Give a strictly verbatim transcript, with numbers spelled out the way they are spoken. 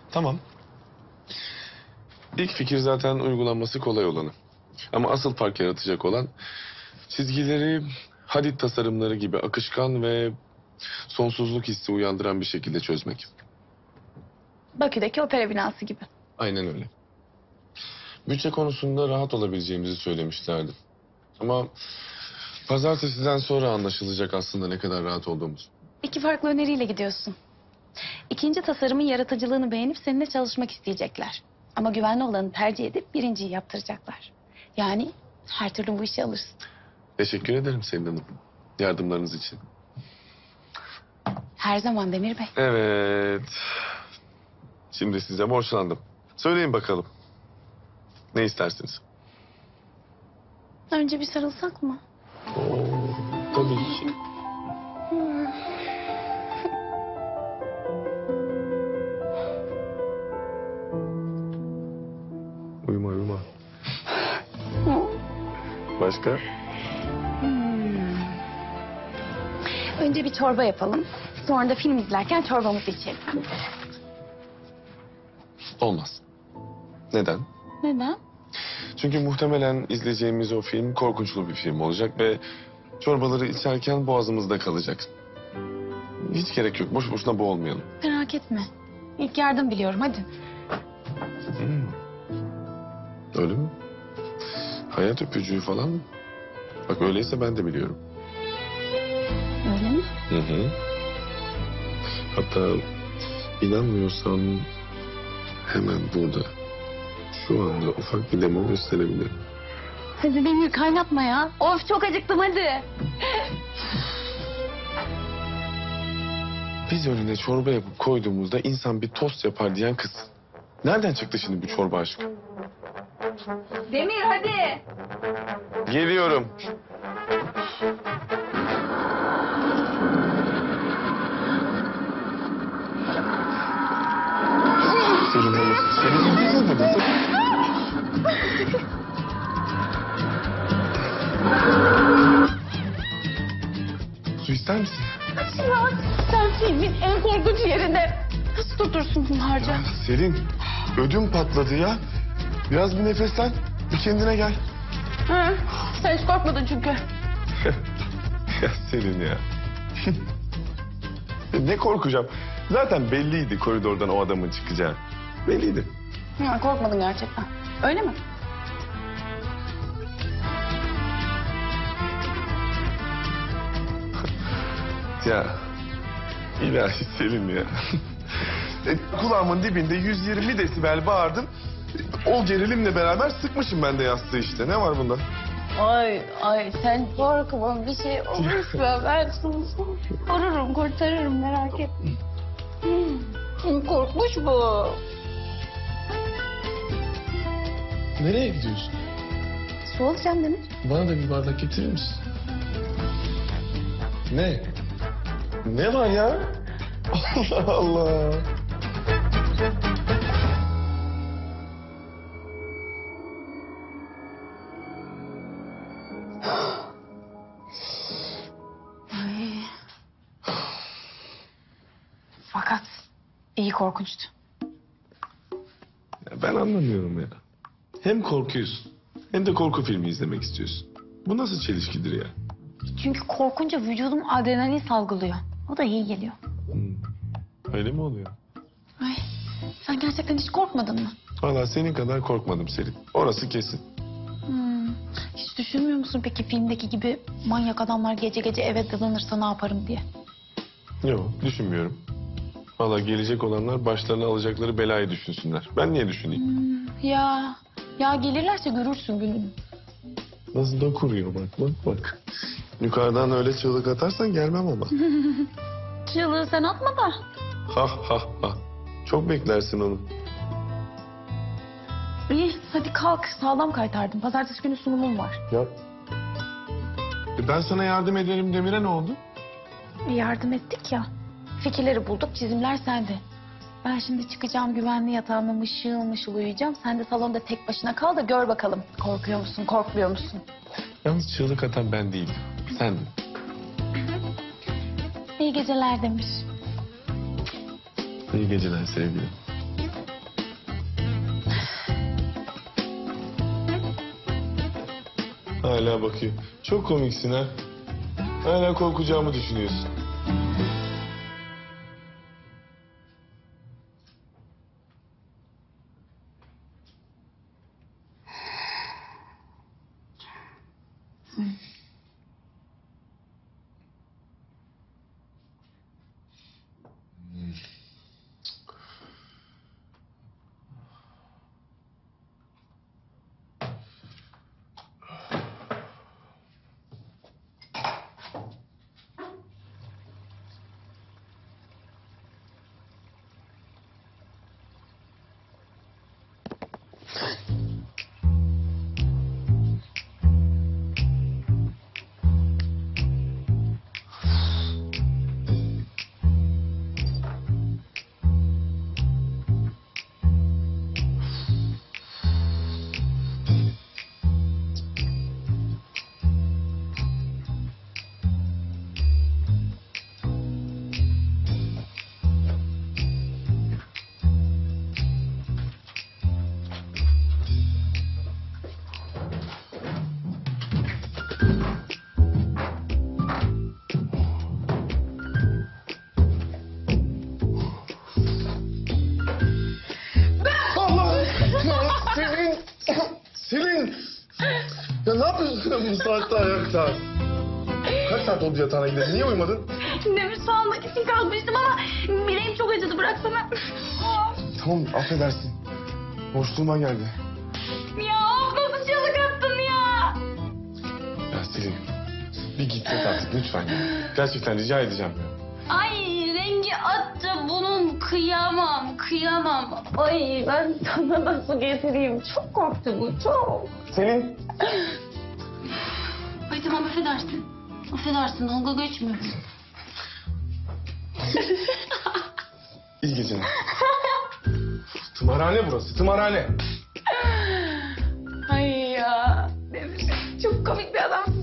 Tamam. İlk fikir zaten uygulanması kolay olanı. Ama asıl fark yaratacak olan çizgileri hadit tasarımları gibi akışkan ve sonsuzluk hissi uyandıran bir şekilde çözmek. Bakü'deki opera binası gibi. Aynen öyle. Bütçe konusunda rahat olabileceğimizi söylemişlerdi. Ama pazartesiden sonra anlaşılacak aslında ne kadar rahat olduğumuz. İki farklı öneriyle gidiyorsun. İkinci tasarımın yaratıcılığını beğenip seninle çalışmak isteyecekler. Ama güvenli olanı tercih edip birinciyi yaptıracaklar. Yani her türlü bu işi alırsın. Teşekkür ederim Selin Hanım. Yardımlarınız için. Her zaman Demir Bey. Evet. Şimdi size borçlandım. Söyleyin bakalım. Ne istersiniz? Önce bir sarılsak mı? Oo, tabii ki. Uyuma uyuma. Başka? Hmm. Önce bir çorba yapalım. Sonra da film izlerken çorbamızı içelim. Olmaz. Neden? Neden? Çünkü muhtemelen izleyeceğimiz o film korkunçlu bir film olacak ve çorbaları içerken boğazımızda kalacak. Hiç gerek yok. Boş boşuna boğulmayalım. Merak etme. İlk yardım biliyorum, hadi. Hmm. Öyle mi? Hayat öpücüğü falan mı? Bak öyleyse ben de biliyorum. Öyle mi? Hı hı. Hatta inanmıyorsan hemen burada şu anda ufak bir demo gösterebilirim. Hadi Demir, kaynatma ya. Of, çok acıktım, hadi. Biz önüne çorba yapıp koyduğumuzda insan bir tost yapar diyen kız. Nereden çıktı şimdi bu çorba aşkı? Demir, hadi. Geliyorum. Selin Hanım. Selin Hanım burada. Su ister misin? Ya sen filmin en korkunç yerinde nasıl tutursun bunlarca? Ya Selin, ödüm patladı ya. Biraz bir nefeslen, bir kendine gel. Hı, sen hiç korkmadın çünkü. Ya Selin ya. Ne korkacağım? Zaten belliydi koridordan o adamın çıkacağı. Belliydi. Ya, korkmadın gerçekten. Öyle mi? Ya ilahi Selin ya. E, kulağımın dibinde yüz yirmi desibel bağırdım. O gerilimle beraber sıkmışım ben de yastığı işte. Ne var bunda? Ay ay sen korkma, bir şey olursa ben seni korurum, kurtarırım, merak etme. Hmm, korkmuş bu. Nereye gidiyorsun? Su alacağım Demir. Bana da bir bardak getirir misin? Ne? Ne var ya? Allah Allah. Ay. Fakat iyi korkunçtu. Ya ben anlamıyorum ya. Hem korkuyorsun hem de korku filmi izlemek istiyorsun. Bu nasıl çelişkidir ya? Çünkü korkunca vücudum adrenalin salgılıyor. O da iyi geliyor. Hmm. Öyle mi oluyor? Ay, sen gerçekten hiç korkmadın mı? Vallahi senin kadar korkmadım Selin. Orası kesin. Hmm. Hiç düşünmüyor musun peki filmdeki gibi manyak adamlar gece gece eve dadanırsa ne yaparım diye? Yok, düşünmüyorum. Vallahi gelecek olanlar başlarına alacakları belayı düşünsünler. Ben niye düşüneyim? Hmm, ya ya gelirlerse görürsün gününü. Nasıl da kuruyor bak bak bak. Yukarıdan öyle çığlık atarsan gelmem ama. Çığlığı sen atma da. Ha ha ha. Çok beklersin onu. İyi hadi kalk, sağlam kaytardım. Pazartesi günü sunumum var. Ya. E ben sana yardım ederim Demir'e ne oldu? Yardım ettik ya. Fikirleri bulduk, çizimler sende. Ben şimdi çıkacağım, güvenli yatağıma mışıl mışıl uyuyacağım. Sen de salonda tek başına kal da gör bakalım. Korkuyor musun, korkmuyor musun? Yalnız çığlık atan ben değilim. Sen. İyi geceler Demir. İyi geceler sevgilim. Hala bakıyor. Çok komiksin ha. Hala korkacağımı düşünüyorsun. Allah! Ya Selin! Selin! Ya ne yapıyorsun sen bu saatte ayakta? Kaç saat oldu yatağına gidelim? Niye uyumadın? Nefes almak için kalkmıştım ama bileğim çok acıdı, bıraksana. Tamam, affedersin. Boşluğuma geldi. Ya nasıl çığlık attın ya? Ya Selin, bir git yat artık lütfen. Gerçekten rica edeceğim ya. Ay rengi attı bunun, kıyamam, kıyamam. Ay ben sana da su getireyim. Çok korktu bu, çok. Selin! Ay tamam, affedersin. Affedersin, dalga geçmiyorum. İyi geceler. Tımarhane burası, tımarhane. Ay ya, Demir çok komik bir adamsın.